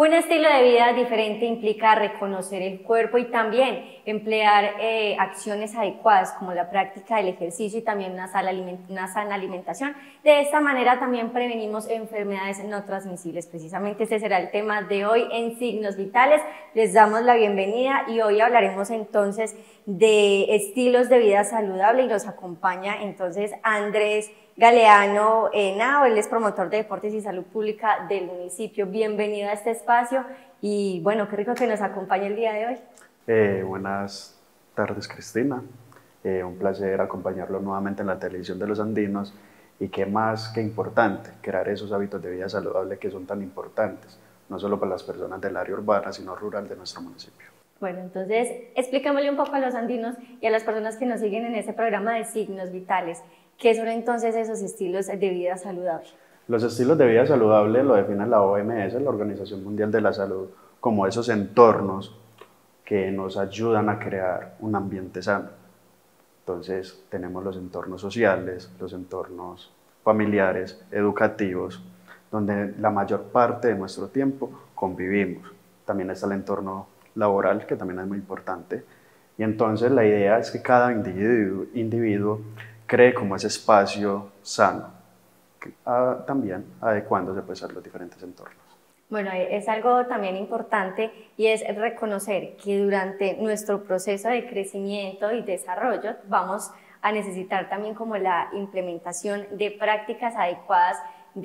Un estilo de vida diferente implica reconocer el cuerpo y también emplear acciones adecuadas como la práctica del ejercicio y también una sana alimentación. De esta manera también prevenimos enfermedades no transmisibles. Precisamente este será el tema de hoy en Signos Vitales. Les damos la bienvenida y hoy hablaremos entonces de estilos de vida saludable y nos acompaña entonces Andrés Galeano Henao, él es promotor de deportes y salud pública del municipio. Bienvenido a este espacio y bueno, qué rico que nos acompañe el día de hoy. Buenas tardes, Cristina. Un placer acompañarlo nuevamente en la televisión de los andinos y qué más que importante, crear esos hábitos de vida saludable que son tan importantes, no solo para las personas del área urbana, sino rural de nuestro municipio. Bueno, entonces explícamele un poco a los andinos y a las personas que nos siguen en este programa de Signos Vitales. ¿Qué son entonces esos estilos de vida saludable? Los estilos de vida saludable lo define la OMS, la Organización Mundial de la Salud, como esos entornos que nos ayudan a crear un ambiente sano. Entonces tenemos los entornos sociales, los entornos familiares, educativos, donde la mayor parte de nuestro tiempo convivimos. También está el entorno laboral, que también es muy importante. Y entonces la idea es que cada individuo cree como ese espacio sano, también adecuándose pues a los diferentes entornos. Bueno, es algo también importante y es reconocer que durante nuestro proceso de crecimiento y desarrollo vamos a necesitar también como la implementación de prácticas adecuadas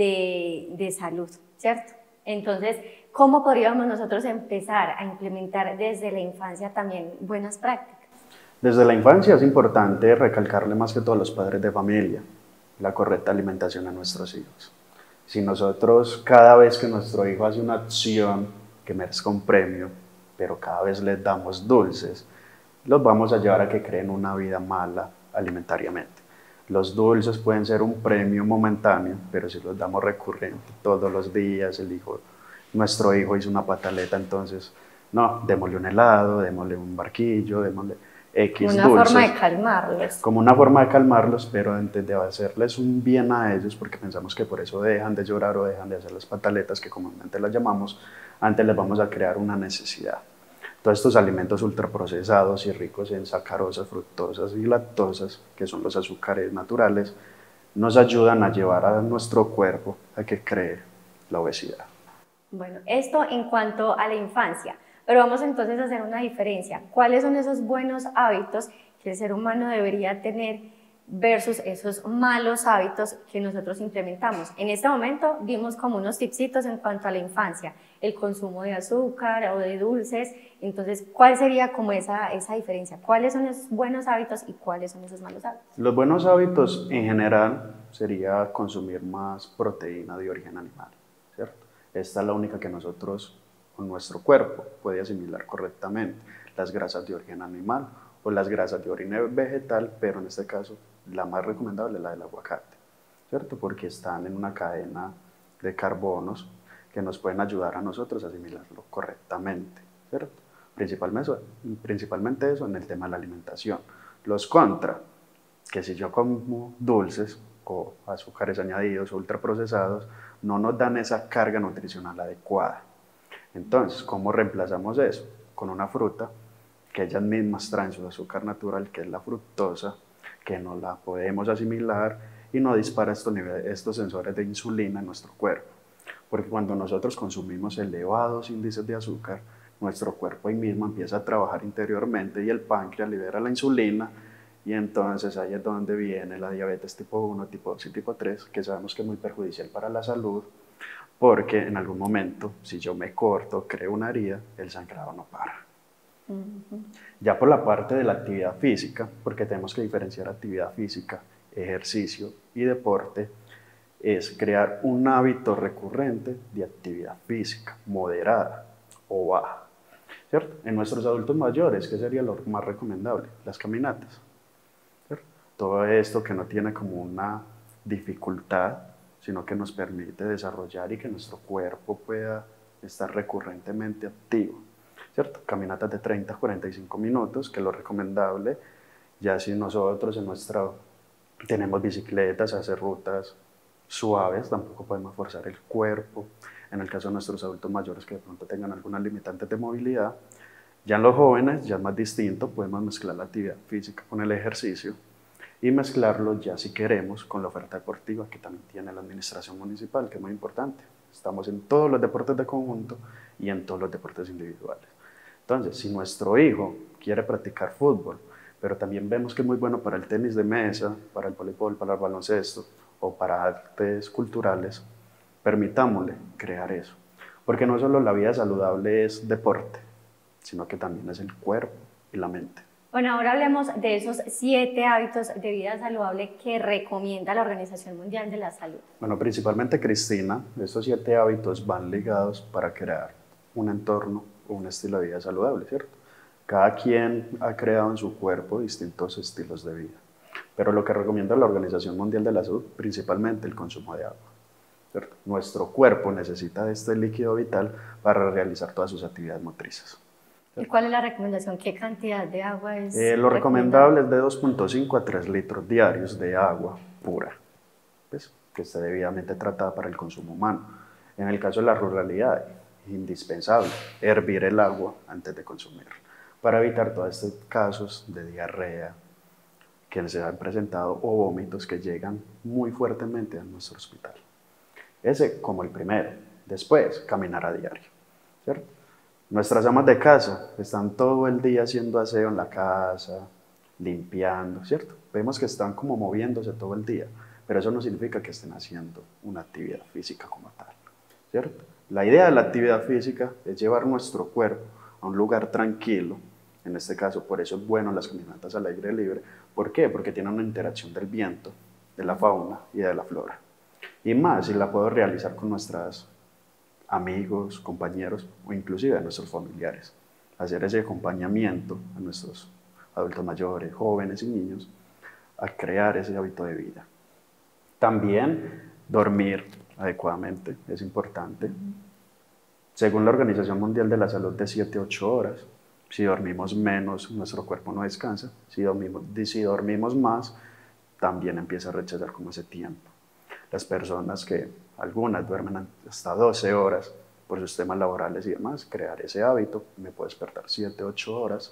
de salud, ¿cierto? Entonces, ¿cómo podríamos nosotros empezar a implementar desde la infancia también buenas prácticas? Desde la infancia es importante recalcarle más que todos los padres de familia la correcta alimentación a nuestros hijos. Si nosotros cada vez que nuestro hijo hace una acción que merezca un premio, pero cada vez les damos dulces, los vamos a llevar a que creen una vida mala alimentariamente. Los dulces pueden ser un premio momentáneo, pero si los damos recurrente todos los días, nuestro hijo hizo una pataleta, entonces no, démosle un helado, démosle un barquillo, démosle X Una dulces. forma de calmarlos. Como una forma de calmarlos, pero antes de hacerles un bien a ellos, porque pensamos que por eso dejan de llorar o dejan de hacer las pataletas, que comúnmente las llamamos, antes les vamos a crear una necesidad. Todos estos alimentos ultraprocesados y ricos en sacarosas, fructosas y lactosas, que son los azúcares naturales, nos ayudan a llevar a nuestro cuerpo a que cree la obesidad. Bueno, esto en cuanto a la infancia, pero vamos entonces a hacer una diferencia. ¿Cuáles son esos buenos hábitos que el ser humano debería tener versus esos malos hábitos que nosotros implementamos? En este momento vimos como unos tipsitos en cuanto a la infancia, el consumo de azúcar o de dulces. Entonces, ¿cuál sería como esa diferencia? ¿Cuáles son esos buenos hábitos y cuáles son esos malos hábitos? Los buenos hábitos en general sería consumir más proteína de origen animal, ¿cierto? Esta es la única que nosotros con nuestro cuerpo puede asimilar correctamente, las grasas de origen animal o las grasas de origen vegetal, pero en este caso la más recomendable es la del aguacate, ¿cierto? Porque están en una cadena de carbonos que nos pueden ayudar a nosotros a asimilarlo correctamente, ¿cierto? Principalmente eso en el tema de la alimentación. Los contra, que si yo como dulces o azúcares añadidos o ultraprocesados, no nos dan esa carga nutricional adecuada. Entonces, ¿cómo reemplazamos eso? Con una fruta que ellas mismas traen su azúcar natural, que es la fructosa, que no la podemos asimilar y no dispara estos sensores de insulina en nuestro cuerpo. Porque cuando nosotros consumimos elevados índices de azúcar, nuestro cuerpo ahí mismo empieza a trabajar interiormente y el páncreas libera la insulina y entonces ahí es donde viene la diabetes tipo 1, tipo 2 y tipo 3, que sabemos que es muy perjudicial para la salud, porque en algún momento, si yo me corto, creo una herida, el sangrado no para. Ya por la parte de la actividad física, porque tenemos que diferenciar actividad física, ejercicio y deporte, es crear un hábito recurrente de actividad física, moderada o baja, ¿cierto? En nuestros adultos mayores, ¿qué sería lo más recomendable? Las caminatas, ¿cierto? Todo esto que no tiene como una dificultad, sino que nos permite desarrollar y que nuestro cuerpo pueda estar recurrentemente activo, ¿cierto? Caminatas de 30 a 45 minutos, que es lo recomendable. Ya si nosotros tenemos bicicletas, hacer rutas suaves, tampoco podemos forzar el cuerpo. en el caso de nuestros adultos mayores que de pronto tengan alguna limitante de movilidad. Ya en los jóvenes ya es más distinto, podemos mezclar la actividad física con el ejercicio y mezclarlo ya si queremos con la oferta deportiva que también tiene la administración municipal, que es muy importante. Estamos en todos los deportes de conjunto y en todos los deportes individuales. Entonces, si nuestro hijo quiere practicar fútbol, pero también vemos que es muy bueno para el tenis de mesa, para el voleibol, para el baloncesto o para artes culturales, permitámosle crear eso. Porque no solo la vida saludable es deporte, sino que también es el cuerpo y la mente. Bueno, ahora hablemos de esos 7 hábitos de vida saludable que recomienda la Organización Mundial de la Salud. Bueno, principalmente Cristina, estos 7 hábitos van ligados para crear un entorno o un estilo de vida saludable, ¿cierto? Cada quien ha creado en su cuerpo distintos estilos de vida, pero lo que recomienda la Organización Mundial de la Salud, principalmente el consumo de agua, ¿cierto? Nuestro cuerpo necesita de este líquido vital para realizar todas sus actividades motrices. ¿Y cuál es la recomendación? ¿Qué cantidad de agua es Lo recomendable es de 2.5 a 3 litros diarios de agua pura, ¿ves? Que esté debidamente tratada para el consumo humano. En el caso de la ruralidad, es indispensable hervir el agua antes de consumirla, para evitar todos estos casos de diarrea que se han presentado o vómitos que llegan muy fuertemente a nuestro hospital. Ese como el primero. Después, caminar a diario, ¿cierto? Nuestras amas de casa están todo el día haciendo aseo en la casa, limpiando, ¿cierto? Vemos que están como moviéndose todo el día, pero eso no significa que estén haciendo una actividad física como tal, ¿cierto? La idea de la actividad física es llevar nuestro cuerpo a un lugar tranquilo, en este caso por eso es bueno las caminatas al aire libre. ¿Por qué? Porque tienen una interacción del viento, de la fauna y de la flora. Y más si la puedo realizar con nuestros amigos, compañeros o inclusive a nuestros familiares. Hacer ese acompañamiento a nuestros adultos mayores, jóvenes y niños a crear ese hábito de vida. También dormir adecuadamente es importante. Según la Organización Mundial de la Salud, de 7 a 8 horas. Si dormimos menos, nuestro cuerpo no descansa. Si dormimos más, también empieza a rechazar como ese tiempo. Las personas que algunas duermen hasta 12 horas por sus temas laborales y demás, crear ese hábito, me puedo despertar 7, 8 horas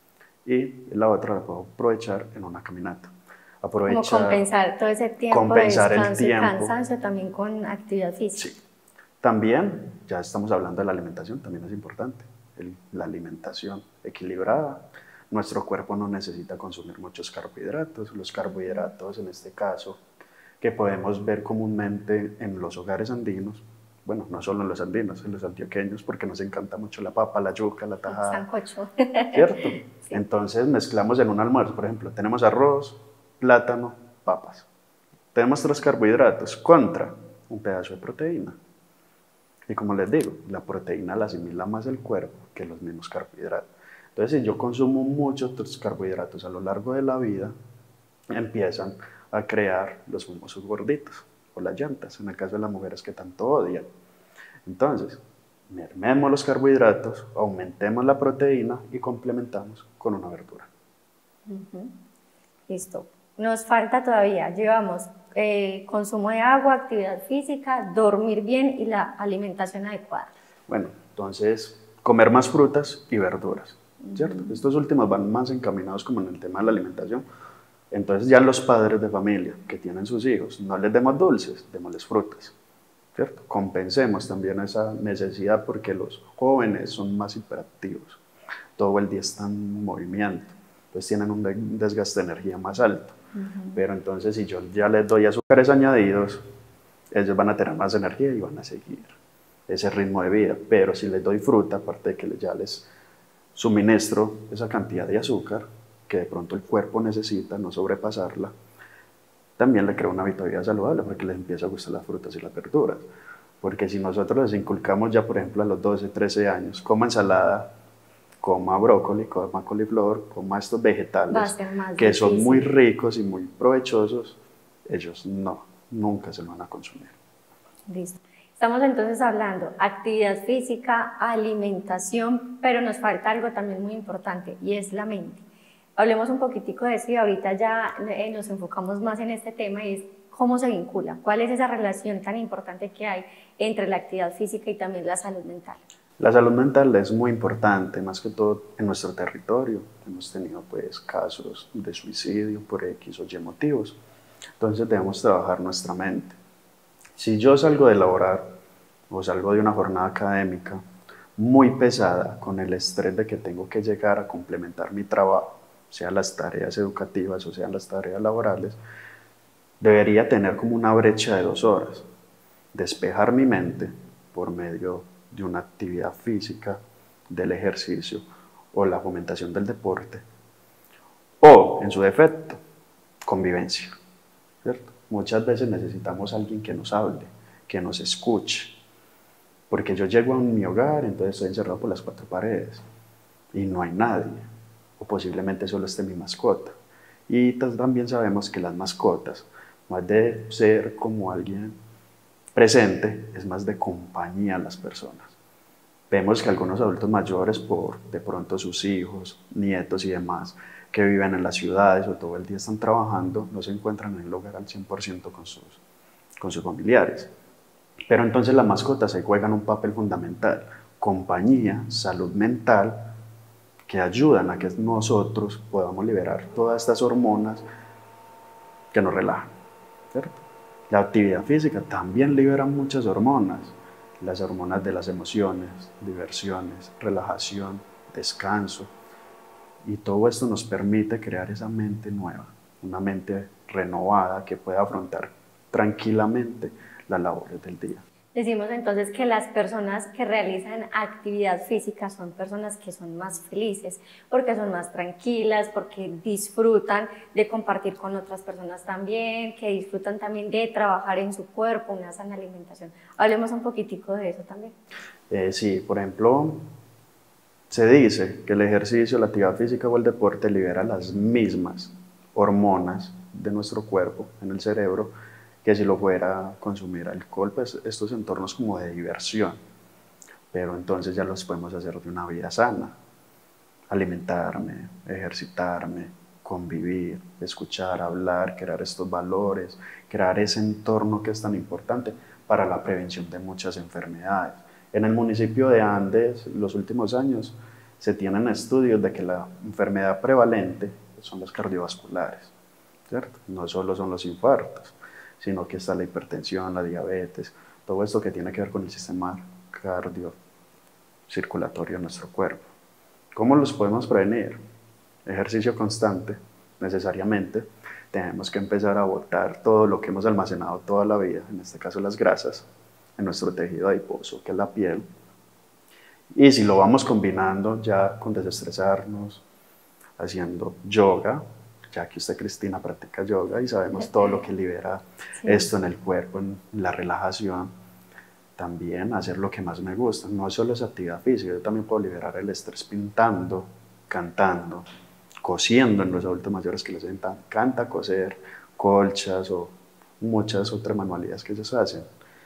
y la otra la puedo aprovechar en una caminata. Como compensar todo ese tiempo de descanso y cansancio también con actividad física. Sí. También, ya estamos hablando de la alimentación, también es importante. La alimentación equilibrada. Nuestro cuerpo no necesita consumir muchos carbohidratos. Los carbohidratos, en este caso, que podemos ver comúnmente en los hogares andinos, bueno, no solo en los andinos, en los antioqueños, porque nos encanta mucho la papa, la yuca, la tajada. Sancocho. ¿Cierto? Sí. Entonces mezclamos en un almuerzo, por ejemplo, tenemos arroz, plátano, papas. Tenemos 3 carbohidratos contra un pedazo de proteína. Y como les digo, la proteína la asimila más el cuerpo que los mismos carbohidratos. Entonces, si yo consumo muchos carbohidratos a lo largo de la vida, empiezan a crear los famosos gorditos o las llantas, en el caso de las mujeres que tanto odian. Entonces, mermemos los carbohidratos, aumentemos la proteína y complementamos con una verdura. Listo. Nos falta todavía, llevamos consumo de agua, actividad física, dormir bien y la alimentación adecuada. Bueno, entonces, comer más frutas y verduras, ¿cierto? Estos últimos van más encaminados como en el tema de la alimentación. Entonces ya los padres de familia que tienen sus hijos, no les demos dulces, démosles frutas, ¿cierto? Compensemos también esa necesidad porque los jóvenes son más hiperactivos, todo el día están en movimiento, entonces tienen un desgaste de energía más alto. Pero entonces si yo ya les doy azúcares añadidos, ellos van a tener más energía y van a seguir ese ritmo de vida. Pero si les doy fruta, aparte de que ya les suministro esa cantidad de azúcar que de pronto el cuerpo necesita, no sobrepasarla, también le creo un hábito de vida saludable porque les empieza a gustar las frutas y las verduras. Porque si nosotros les inculcamos ya, por ejemplo, a los 12, 13 años, coma ensalada, coma brócoli, coma coliflor, coma estos vegetales que son muy ricos y muy provechosos, ellos nunca se lo van a consumir. Listo. Estamos entonces hablando actividad física, alimentación, pero nos falta algo también muy importante y es la mente. Hablemos un poquitico de eso y ahorita ya nos enfocamos más en este tema y es ¿cómo se vincula? ¿Cuál es esa relación tan importante que hay entre la actividad física y también la salud mental? La salud mental es muy importante, más que todo en nuestro territorio. Hemos tenido pues casos de suicidio por X o Y motivos. Entonces debemos trabajar nuestra mente. Si yo salgo de laborar o salgo de una jornada académica muy pesada con el estrés de que tengo que llegar a complementar mi trabajo, sean las tareas educativas o sean las tareas laborales, debería tener como una brecha de 2 horas. Despejar mi mente por medio de una actividad física, del ejercicio o la fomentación del deporte, o, en su defecto, convivencia, ¿cierto? Muchas veces necesitamos a alguien que nos hable, que nos escuche, porque yo llego a mi hogar, entonces estoy encerrado por las 4 paredes y no hay nadie, o posiblemente solo esté mi mascota. Y también sabemos que las mascotas, más de ser como alguien presente, es más de compañía a las personas. Vemos que algunos adultos mayores, por de pronto sus hijos, nietos y demás, que viven en las ciudades o todo el día están trabajando, no se encuentran en el hogar al 100% con sus familiares. Pero entonces las mascotas ahí juegan un papel fundamental, compañía, salud mental, que ayudan a que nosotros podamos liberar todas estas hormonas que nos relajan, ¿cierto? La actividad física también libera muchas hormonas, las hormonas de las emociones, diversiones, relajación, descanso, y todo esto nos permite crear esa mente nueva, una mente renovada que pueda afrontar tranquilamente las labores del día. Decimos entonces que las personas que realizan actividad física son personas que son más felices, porque son más tranquilas, porque disfrutan de compartir con otras personas también, que disfrutan también de trabajar en su cuerpo, una sana alimentación. Hablemos un poquitico de eso también. Sí, por ejemplo, se dice que el ejercicio, la actividad física o el deporte libera las mismas hormonas de nuestro cuerpo, en el cerebro, que si lo fuera a consumir alcohol, pues estos entornos como de diversión, pero entonces ya los podemos hacer de una vida sana, alimentarme, ejercitarme, convivir, escuchar, hablar, crear estos valores, crear ese entorno que es tan importante para la prevención de muchas enfermedades. En el municipio de Andes, los últimos años, se tienen estudios de que la enfermedad prevalente son las cardiovasculares, ¿cierto? No solo son los infartos, sino que está la hipertensión, la diabetes, todo esto que tiene que ver con el sistema cardiocirculatorio de nuestro cuerpo. ¿Cómo los podemos prevenir? Ejercicio constante, necesariamente. Tenemos que empezar a botar todo lo que hemos almacenado toda la vida, en este caso las grasas, en nuestro tejido adiposo, que es la piel. Y si lo vamos combinando ya con desestresarnos, haciendo yoga, ya que usted, Cristina, practica yoga y sabemos todo lo que libera esto en el cuerpo, en la relajación, también hacer lo que más me gusta. No solo es actividad física, yo también puedo liberar el estrés pintando, cantando, cosiendo en los adultos mayores que les encanta coser, colchas o muchas otras manualidades que ellos hacen.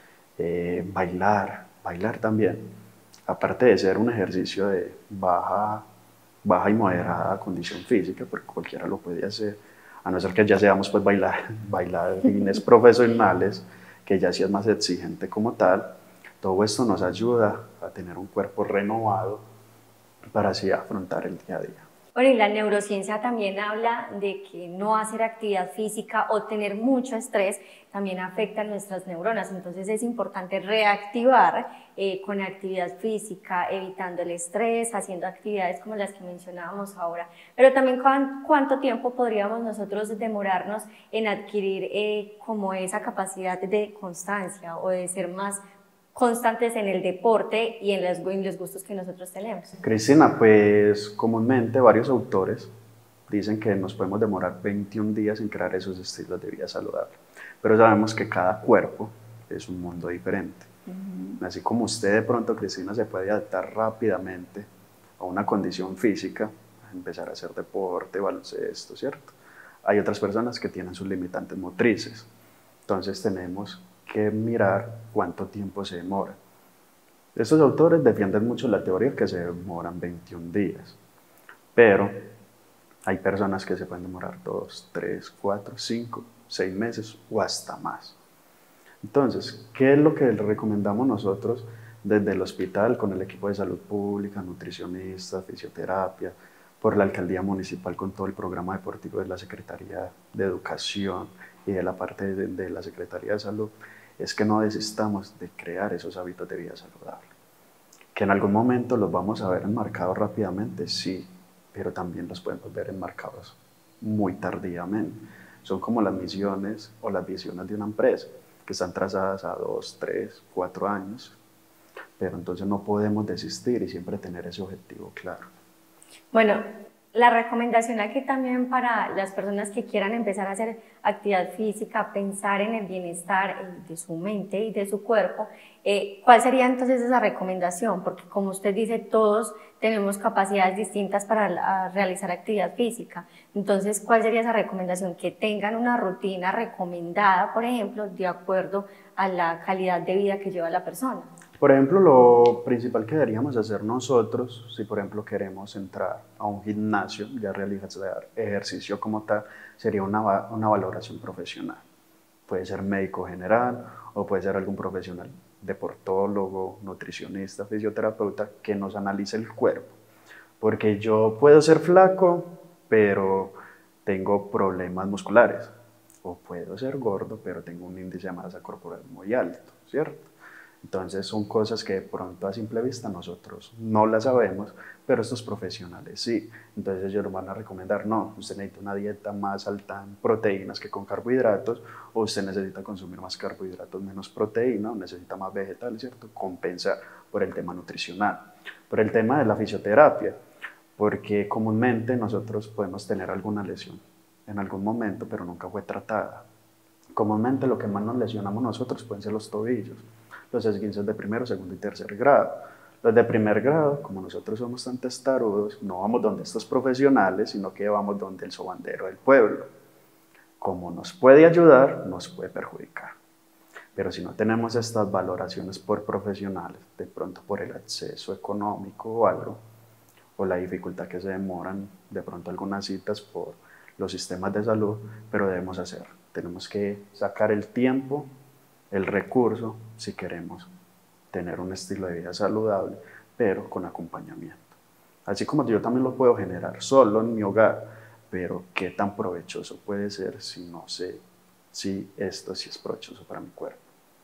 Bailar también, aparte de ser un ejercicio de baja y moderada condición física, porque cualquiera lo puede hacer, a no ser que ya seamos pues bailarines profesionales, que ya sí es más exigente como tal. Todo esto nos ayuda a tener un cuerpo renovado para así afrontar el día a día. Bueno, y la neurociencia también habla de que no hacer actividad física o tener mucho estrés también afecta a nuestras neuronas, entonces es importante reactivar con actividad física, evitando el estrés, haciendo actividades como las que mencionábamos ahora, pero también cuánto tiempo podríamos nosotros demorarnos en adquirir como esa capacidad de constancia o de ser más constantes en el deporte y en los gustos que nosotros tenemos. Cristina, pues comúnmente varios autores dicen que nos podemos demorar 21 días en crear esos estilos de vida saludable, pero sabemos que cada cuerpo es un mundo diferente. Así como usted de pronto, Cristina, se puede adaptar rápidamente a una condición física, a empezar a hacer deporte, baloncesto, ¿cierto? Hay otras personas que tienen sus limitantes motrices, entonces tenemos que mirar cuánto tiempo se demora. Estos autores defienden mucho la teoría que se demoran 21 días, pero hay personas que se pueden demorar 2, 3, 4, 5 6 meses o hasta más. Entonces, ¿qué es lo que le recomendamos nosotros desde el hospital con el equipo de salud pública, nutricionistas, fisioterapia, por la alcaldía municipal con todo el programa deportivo de la Secretaría de Educación y de la parte de la Secretaría de Salud? Es que no desistamos de crear esos hábitos de vida saludable. Que en algún momento los vamos a ver enmarcados rápidamente, sí, pero también los podemos ver enmarcados muy tardíamente. Son como las misiones o las visiones de una empresa, que están trazadas a 2, 3, 4 años, pero entonces no podemos desistir y siempre tener ese objetivo claro. Bueno, la recomendación aquí también para las personas que quieran empezar a hacer actividad física, pensar en el bienestar de su mente y de su cuerpo, ¿cuál sería entonces esa recomendación? Porque como usted dice, todos tenemos capacidades distintas para realizar actividad física. Entonces, ¿cuál sería esa recomendación? Que tengan una rutina recomendada, por ejemplo, de acuerdo a la calidad de vida que lleva la persona. Por ejemplo, lo principal que deberíamos hacer nosotros, si por ejemplo queremos entrar a un gimnasio, ya realizar ejercicio como tal, sería una valoración profesional. Puede ser médico general o puede ser algún profesional, deportólogo, nutricionista, fisioterapeuta, que nos analice el cuerpo. Porque yo puedo ser flaco, pero tengo problemas musculares. O puedo ser gordo, pero tengo un índice de masa corporal muy alto, ¿cierto? Entonces son cosas que de pronto a simple vista nosotros no las sabemos, pero estos profesionales sí. Entonces ellos nos van a recomendar, no, usted necesita una dieta más alta en proteínas que con carbohidratos, o usted necesita consumir más carbohidratos, menos proteína, o necesita más vegetales, ¿cierto? Compensar por el tema nutricional. Por el tema de la fisioterapia, porque comúnmente nosotros podemos tener alguna lesión en algún momento, pero nunca fue tratada. Comúnmente lo que más nos lesionamos nosotros pueden ser los tobillos, los esguinces de primero, segundo y tercer grado. Los de primer grado, como nosotros somos tan testarudos, no vamos donde estos profesionales, sino que vamos donde el sobandero del pueblo. Como nos puede ayudar, nos puede perjudicar. Pero si no tenemos estas valoraciones por profesionales, de pronto por el acceso económico o algo, o la dificultad que se demoran de pronto algunas citas por los sistemas de salud, pero debemos hacer. Tenemos que sacar el tiempo, el recurso, si queremos tener un estilo de vida saludable, pero con acompañamiento. Así como yo también lo puedo generar solo en mi hogar, pero qué tan provechoso puede ser si no sé si esto sí es provechoso para mi cuerpo.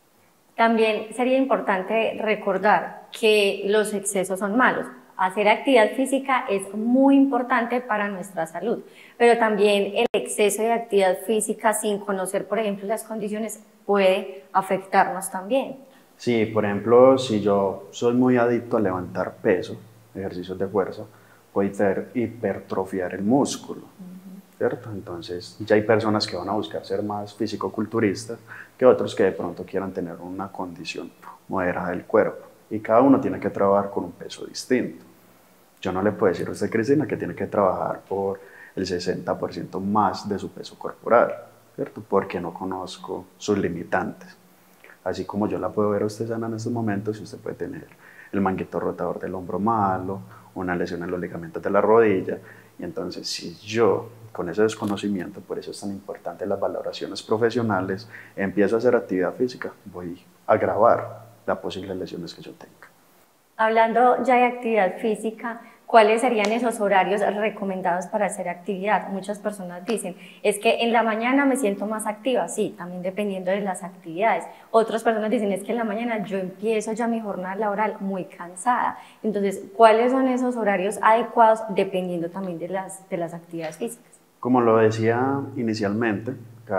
También sería importante recordar que los excesos son malos. Hacer actividad física es muy importante para nuestra salud, pero también el exceso de actividad física sin conocer, por ejemplo, las condiciones puede afectarnos también. Sí, por ejemplo, si yo soy muy adicto a levantar peso, ejercicios de fuerza, puedo hipertrofiar el músculo, ¿cierto? Entonces, ya hay personas que van a buscar ser más físico-culturistas que otros que de pronto quieran tener una condición moderada del cuerpo. Y cada uno tiene que trabajar con un peso distinto. Yo no le puedo decir a usted, Cristina, que tiene que trabajar por el 60% más de su peso corporal, ¿cierto? Porque no conozco sus limitantes. Así como yo la puedo ver a usted sana en estos momentos, usted puede tener el manguito rotador del hombro malo, una lesión en los ligamentos de la rodilla. Y entonces, si yo, con ese desconocimiento, por eso es tan importante las valoraciones profesionales, empiezo a hacer actividad física, voy a agravar las posibles lesiones que yo tenga. Hablando ya de actividad física, ¿cuáles serían esos horarios recomendados para hacer actividad? Muchas personas dicen, es que en la mañana me siento más activa. Sí, también dependiendo de las actividades. Otras personas dicen, es que en la mañana yo empiezo ya mi jornada laboral muy cansada. Entonces, ¿cuáles son esos horarios adecuados dependiendo también de las actividades físicas? Como lo decía inicialmente,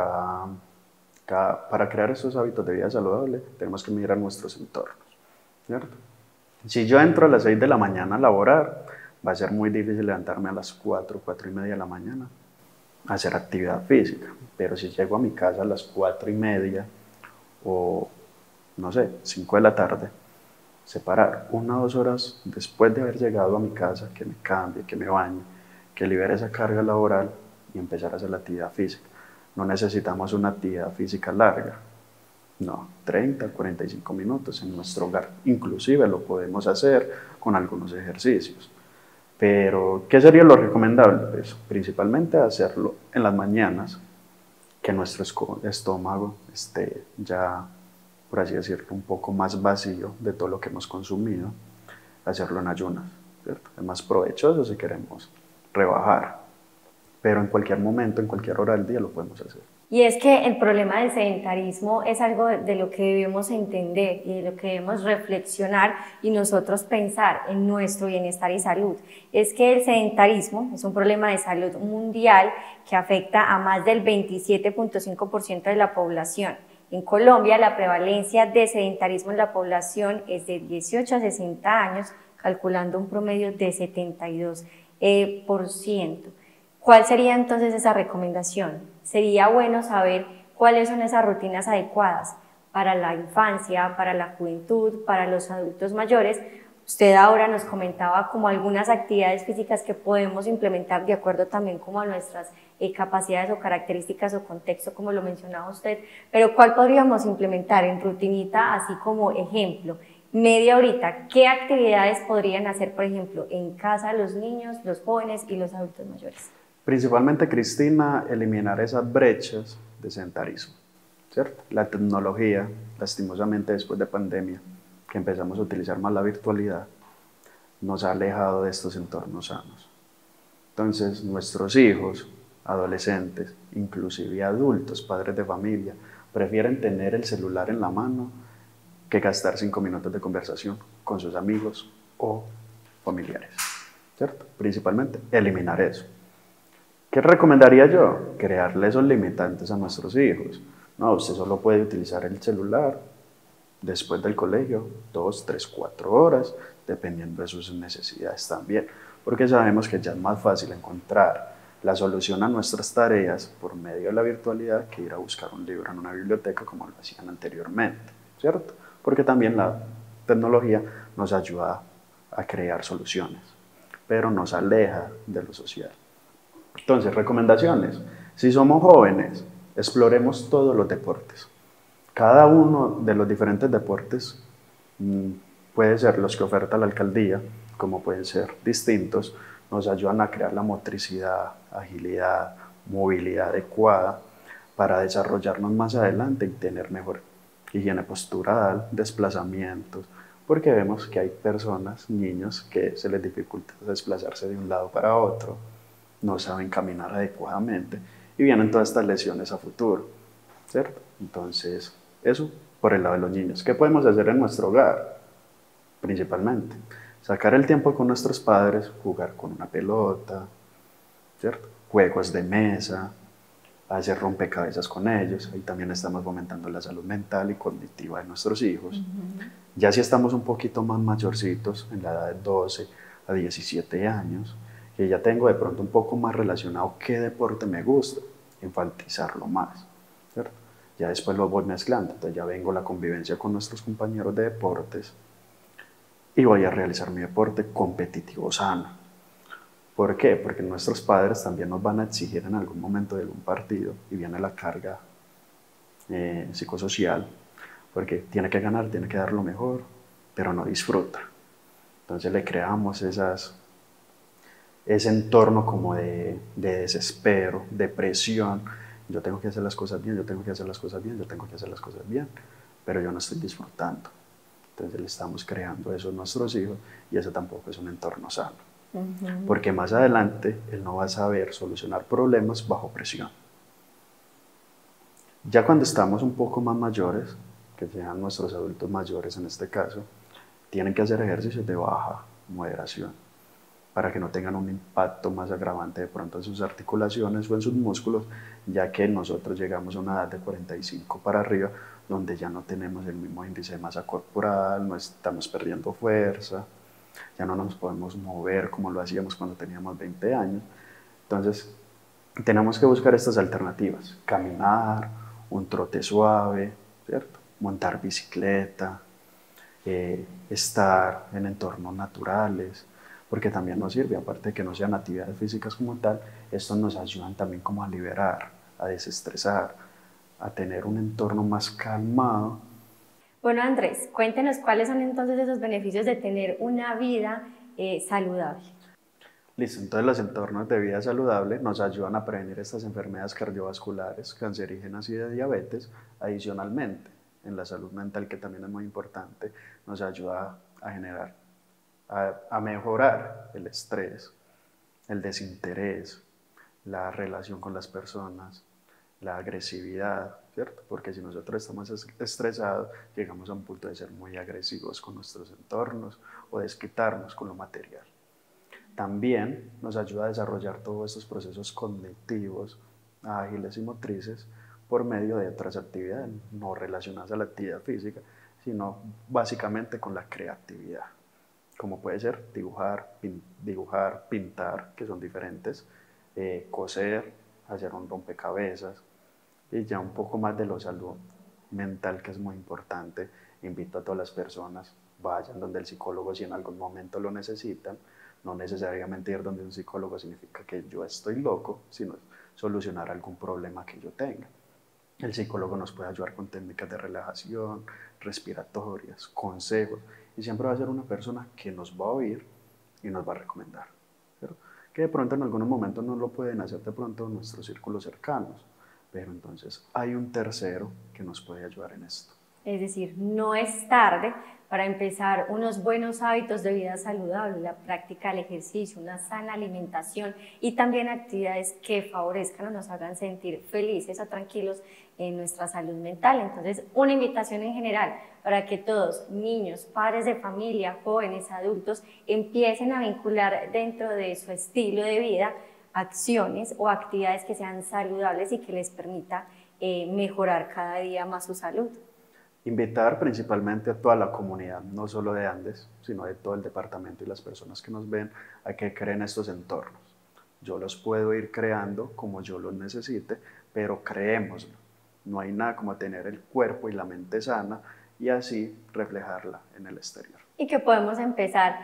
para crear estos hábitos de vida saludable tenemos que mirar nuestros entornos, ¿cierto? Si yo entro a las 6 de la mañana a laborar, va a ser muy difícil levantarme a las 4, 4 y media de la mañana a hacer actividad física. Pero si llego a mi casa a las 4 y media o, no sé, 5 de la tarde, separar 1 o 2 horas después de haber llegado a mi casa, que me cambie, que me bañe, que libere esa carga laboral y empezar a hacer la actividad física. No necesitamos una actividad física larga. No, 30, 45 minutos en nuestro hogar. Inclusive lo podemos hacer con algunos ejercicios. Pero, ¿qué sería lo recomendable? Pues, principalmente hacerlo en las mañanas, que nuestro estómago esté ya, por así decirlo, un poco más vacío de todo lo que hemos consumido, hacerlo en ayunas, ¿cierto? Es más provechoso si queremos rebajar, pero en cualquier momento, en cualquier hora del día lo podemos hacer. Y es que el problema del sedentarismo es algo de lo que debemos entender y de lo que debemos reflexionar y nosotros pensar en nuestro bienestar y salud. Es que el sedentarismo es un problema de salud mundial que afecta a más del 27.5% de la población. En Colombia, la prevalencia de sedentarismo en la población es de 18 a 60 años, calculando un promedio de 72%. ¿Cuál sería entonces esa recomendación? Sería bueno saber cuáles son esas rutinas adecuadas para la infancia, para la juventud, para los adultos mayores. Usted ahora nos comentaba como algunas actividades físicas que podemos implementar de acuerdo también como a nuestras capacidades o características o contexto, como lo mencionaba usted, pero ¿cuál podríamos implementar en rutinita, así como ejemplo? Media horita, ¿qué actividades podrían hacer, por ejemplo, en casa los niños, los jóvenes y los adultos mayores? Principalmente, Cristina, eliminar esas brechas de sedentarismo, ¿cierto? La tecnología, lastimosamente después de pandemia, que empezamos a utilizar más la virtualidad, nos ha alejado de estos entornos sanos. Entonces, nuestros hijos, adolescentes, inclusive adultos, padres de familia, prefieren tener el celular en la mano que gastar 5 minutos de conversación con sus amigos o familiares, ¿cierto? Principalmente, eliminar eso. ¿Qué recomendaría yo? Crearle esos limitantes a nuestros hijos. No, usted solo puede utilizar el celular después del colegio 2, 3, 4 horas, dependiendo de sus necesidades también, porque sabemos que ya es más fácil encontrar la solución a nuestras tareas por medio de la virtualidad que ir a buscar un libro en una biblioteca como lo hacían anteriormente, ¿cierto? Porque también la tecnología nos ayuda a crear soluciones, pero nos aleja de lo social. Entonces, recomendaciones. Si somos jóvenes, exploremos todos los deportes. Cada uno de los diferentes deportes puede ser los que oferta la alcaldía, como pueden ser distintos, nos ayudan a crear la motricidad, agilidad, movilidad adecuada para desarrollarnos más adelante y tener mejor higiene postural, desplazamientos, porque vemos que hay personas, niños, que se les dificulta desplazarse de un lado para otro, no saben caminar adecuadamente y vienen todas estas lesiones a futuro, ¿cierto? Entonces, eso por el lado de los niños. ¿Qué podemos hacer en nuestro hogar? Principalmente, sacar el tiempo con nuestros padres, jugar con una pelota, ¿cierto? Juegos de mesa, hacer rompecabezas con ellos. Ahí también estamos fomentando la salud mental y cognitiva de nuestros hijos. Ya si estamos un poquito más mayorcitos, en la edad de 12 a 17 años, que ya tengo de pronto un poco más relacionado qué deporte me gusta, enfatizarlo más, ¿cierto? Ya después lo voy mezclando, entonces ya vengo la convivencia con nuestros compañeros de deportes y voy a realizar mi deporte competitivo sano. ¿Por qué? Porque nuestros padres también nos van a exigir en algún momento de algún partido y viene la carga psicosocial, porque tiene que ganar, tiene que dar lo mejor, pero no disfruta. Entonces le creamos ese entorno como de desespero, de presión. Yo tengo que hacer las cosas bien, yo tengo que hacer las cosas bien, yo tengo que hacer las cosas bien, pero yo no estoy disfrutando. Entonces le estamos creando eso a nuestros hijos y eso tampoco es un entorno sano. Porque más adelante él no va a saber solucionar problemas bajo presión. Ya cuando estamos un poco más mayores, que sean nuestros adultos mayores en este caso, tienen que hacer ejercicios de baja moderación para que no tengan un impacto más agravante de pronto en sus articulaciones o en sus músculos, ya que nosotros llegamos a una edad de 45 para arriba, donde ya no tenemos el mismo índice de masa corporal, no estamos perdiendo fuerza, ya no nos podemos mover como lo hacíamos cuando teníamos 20 años. Entonces, tenemos que buscar estas alternativas, caminar, un trote suave, ¿cierto? Montar bicicleta, estar en entornos naturales, porque también nos sirve, aparte de que no sean actividades físicas como tal, estos nos ayudan también como a liberar, a desestresar, a tener un entorno más calmado. Bueno, Andrés, cuéntenos cuáles son entonces esos beneficios de tener una vida saludable. Listo, entonces los entornos de vida saludable nos ayudan a prevenir estas enfermedades cardiovasculares, cancerígenas y de diabetes. Adicionalmente, en la salud mental, que también es muy importante, nos ayuda a generar, a mejorar el estrés, el desinterés, la relación con las personas, la agresividad, ¿cierto? Porque si nosotros estamos estresados, llegamos a un punto de ser muy agresivos con nuestros entornos o desquitarnos con lo material. También nos ayuda a desarrollar todos estos procesos cognitivos, ágiles y motrices por medio de otras actividades, no relacionadas a la actividad física, sino básicamente con la creatividad, como puede ser dibujar, pintar, que son diferentes, coser, hacer un rompecabezas, y ya un poco más de la salud mental, que es muy importante. Invito a todas las personas, vayan donde el psicólogo si en algún momento lo necesitan. No necesariamente ir donde un psicólogo significa que yo estoy loco, sino solucionar algún problema que yo tenga. El psicólogo nos puede ayudar con técnicas de relajación, respiratorias, consejos, y siempre va a ser una persona que nos va a oír y nos va a recomendar, ¿cierto? Que de pronto en algunos momentos no lo pueden hacer de pronto nuestros círculos cercanos, pero entonces hay un tercero que nos puede ayudar en esto. Es decir, no es tarde para empezar unos buenos hábitos de vida saludable, la práctica del ejercicio, una sana alimentación y también actividades que favorezcan o nos hagan sentir felices o tranquilos en nuestra salud mental. Entonces, una invitación en general para que todos, niños, padres de familia, jóvenes, adultos, empiecen a vincular dentro de su estilo de vida acciones o actividades que sean saludables y que les permita mejorar cada día más su salud. Invitar principalmente a toda la comunidad, no solo de Andes, sino de todo el departamento y las personas que nos ven, a que creen estos entornos. Yo los puedo ir creando como yo los necesite, pero creémoslo. No hay nada como tener el cuerpo y la mente sana y así reflejarla en el exterior. Y que podemos empezar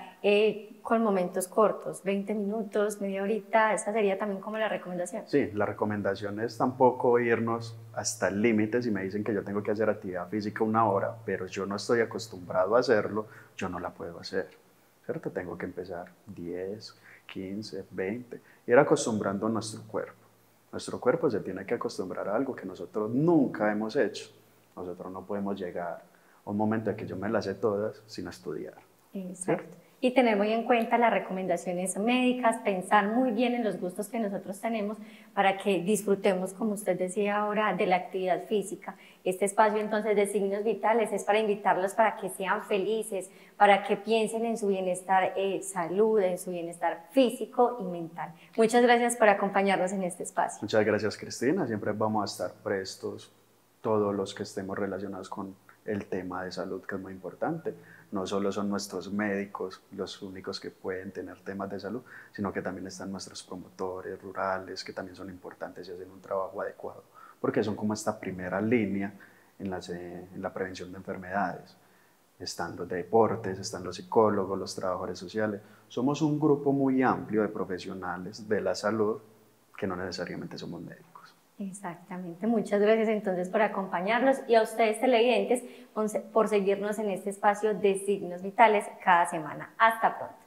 con momentos cortos, 20 minutos, media horita, esa sería también como la recomendación. Sí, la recomendación es tampoco irnos hasta el límite. Si me dicen que yo tengo que hacer actividad física 1 hora, pero yo no estoy acostumbrado a hacerlo, yo no la puedo hacer, ¿cierto? Tengo que empezar 10, 15, 20, ir acostumbrando nuestro cuerpo. Nuestro cuerpo se tiene que acostumbrar a algo que nosotros nunca hemos hecho. Nosotros no podemos llegar a un momento en que yo me las sé todas sin estudiar. Exacto. ¿Cierto? Y tener muy en cuenta las recomendaciones médicas, pensar muy bien en los gustos que nosotros tenemos para que disfrutemos, como usted decía ahora, de la actividad física. Este espacio entonces de Signos Vitales es para invitarlos para que sean felices, para que piensen en su bienestar salud, en su bienestar físico y mental. Muchas gracias por acompañarnos en este espacio. Muchas gracias, Cristina. Siempre vamos a estar prestos, todos los que estemos relacionados con el tema de salud, que es muy importante. No solo son nuestros médicos los únicos que pueden tener temas de salud, sino que también están nuestros promotores rurales, que también son importantes y hacen un trabajo adecuado, porque son como esta primera línea en la prevención de enfermedades. Están los de deportes, están los psicólogos, los trabajadores sociales. Somos un grupo muy amplio de profesionales de la salud que no necesariamente somos médicos. Exactamente, muchas gracias entonces por acompañarnos y a ustedes televidentes por seguirnos en este espacio de Signos Vitales cada semana. Hasta pronto.